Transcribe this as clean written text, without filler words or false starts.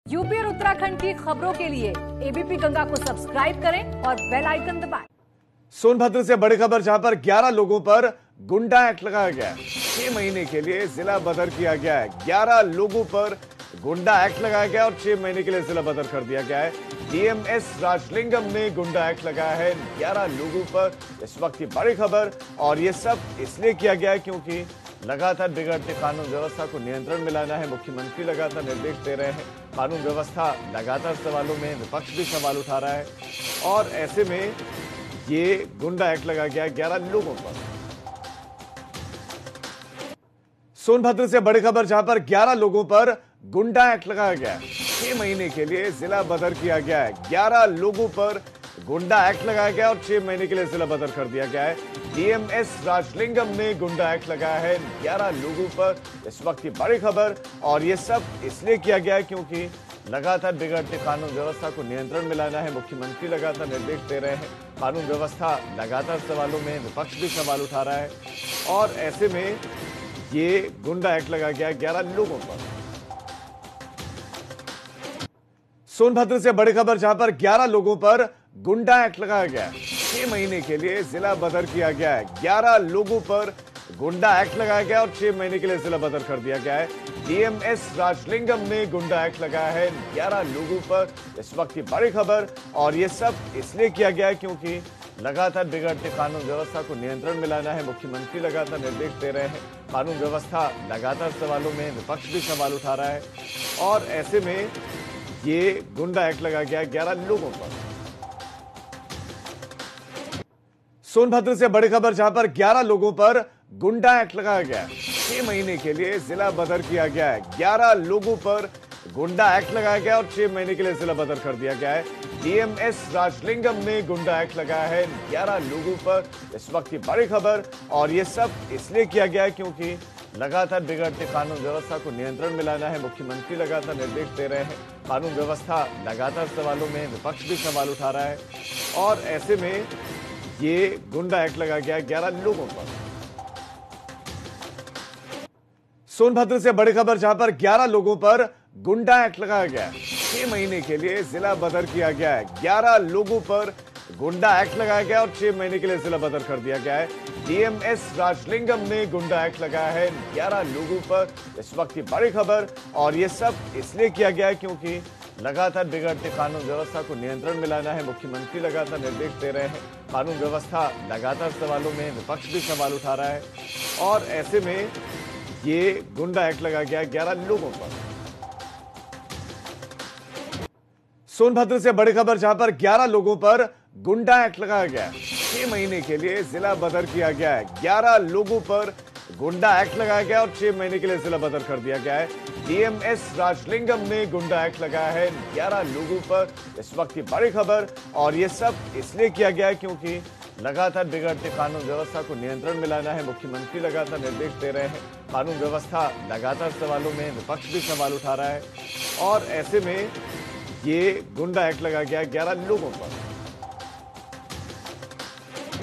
UP और उत्तराखंड की खबरों के लिए एबीपी गंगा को सब्सक्राइब करें और बेल आइकन दबाएं। सोनभद्र से बड़ी खबर, जहां पर 11 लोगों पर गुंडा एक्ट लगाया गया है। 6 महीने के लिए जिला बदर किया गया है। 11 लोगों पर गुंडा एक्ट लगाया गया और 6 महीने के लिए जिला बदर कर दिया गया है। डीएमएस राजलिंगम ने गुंडा एक्ट लगाया है 11 लोगों पर। इस वक्त की बड़ी खबर, और ये सब इसलिए किया गया है क्योंकि लगातार बिगड़ती कानून व्यवस्था को नियंत्रण में लाना है। मुख्यमंत्री लगातार निर्देश दे रहे हैं। कानून व्यवस्था लगातार सवालों में, विपक्ष भी सवाल उठा रहा है, और ऐसे में ये गुंडा एक्ट लगाया गया 11 लोगों पर। सोनभद्र से बड़ी खबर, जहां पर 11 लोगों पर गुंडा एक्ट लगाया गया है। 6 महीने के लिए जिला बदर किया गया है। 11 लोगों पर गुंडा एक्ट लगाया गया और 6 महीने के लिए जिला बदर कर दिया गया है। डीएमएस राजलिंगम ने गुंडा एक्ट लगाया है 11 लोगों पर। इस वक्त की बड़ी खबर, और ये सब इसलिए किया गया है क्योंकि लगातार बिगड़ती कानून व्यवस्था को नियंत्रण में लाना है। मुख्यमंत्री लगातार निर्देश दे रहे हैं। कानून व्यवस्था लगातार सवालों में, विपक्ष भी सवाल उठा रहा है, और ऐसे में ये गुंडा एक्ट लगाया गया 11 लोगों पर। सोनभद्र से बड़ी खबर, जहां पर 11 लोगों पर गुंडा एक्ट लगाया गया है। 6 महीने के लिए जिला बदर किया गया है। 11 लोगों पर गुंडा एक्ट लगाया गया और 6 महीने के लिए जिला बदर कर दिया गया है। डीएमएस राजलिंगम ने गुंडा एक्ट लगाया है 11 लोगों पर। इस वक्त की बड़ी खबर, और ये सब इसलिए किया गया है क्योंकि लगातार बिगड़ती कानून व्यवस्था को नियंत्रण में लाना है। मुख्यमंत्री लगातार निर्देश दे रहे हैं। कानून व्यवस्था लगातार सवालों में, विपक्ष भी सवाल उठा रहा है, और ऐसे में ये गुंडा एक्ट लगाया गया 11 लोगों पर। सोनभद्र से बड़ी खबर, जहां पर 11 लोगों पर गुंडा एक्ट लगाया गया है। 6 महीने के लिए जिला बदर किया गया है। 11 लोगों पर गुंडा एक्ट लगाया गया और 6 महीने के लिए जिला बदर कर दिया गया है। डीएमएस राजलिंगम ने गुंडा एक्ट लगाया है 11 लोगों पर। इस वक्त की बड़ी खबर, और ये सब इसलिए किया गया है क्योंकि लगातार बिगड़ती कानून व्यवस्था को नियंत्रण में लाना है। मुख्यमंत्री लगातार निर्देश दे रहे हैं। कानून व्यवस्था लगातार सवालों में, विपक्ष भी सवाल उठा रहा है, और ऐसे में ये गुंडा एक्ट लगाया गया 11 लोगों पर। सोनभद्र से बड़ी खबर, जहां पर 11 लोगों पर गुंडा एक्ट लगाया गया है। 6 महीने के लिए जिला बदर किया गया है। 11 लोगों पर गुंडा एक्ट लगाया गया और 6 महीने के लिए जिला बदर कर दिया गया है। डीएमएस राजलिंगम ने गुंडा एक्ट लगाया है 11 लोगों पर। इस वक्त की बड़ी खबर, और ये सब इसलिए किया गया है क्योंकि लगातार बिगड़ती कानून व्यवस्था को नियंत्रण में लाना है। मुख्यमंत्री लगातार निर्देश दे रहे हैं। कानून व्यवस्था लगातार सवालों में, विपक्ष भी सवाल उठा रहा है, और ऐसे में ये गुंडा एक्ट लगाया गया 11 लोगों पर। सोनभद्र से बड़ी खबर, जहां पर 11 लोगों पर गुंडा एक्ट लगाया गया है। 6 महीने के लिए जिला बदर किया गया है। 11 लोगों पर गुंडा एक्ट लगाया गया और 6 महीने के लिए जिला बदर कर दिया गया है। डीएमएस राजलिंगम ने गुंडा एक्ट लगाया है 11 लोगों पर। इस वक्त की बड़ी खबर, और ये सब इसलिए किया गया है क्योंकि लगातार बिगड़ती कानून व्यवस्था को नियंत्रण में लाना है। मुख्यमंत्री लगातार निर्देश दे रहे हैं। कानून व्यवस्था लगातार सवालों में, विपक्ष भी सवाल उठा रहा है, और ऐसे में ये गुंडा एक्ट लगाया गया 11 लोगों पर।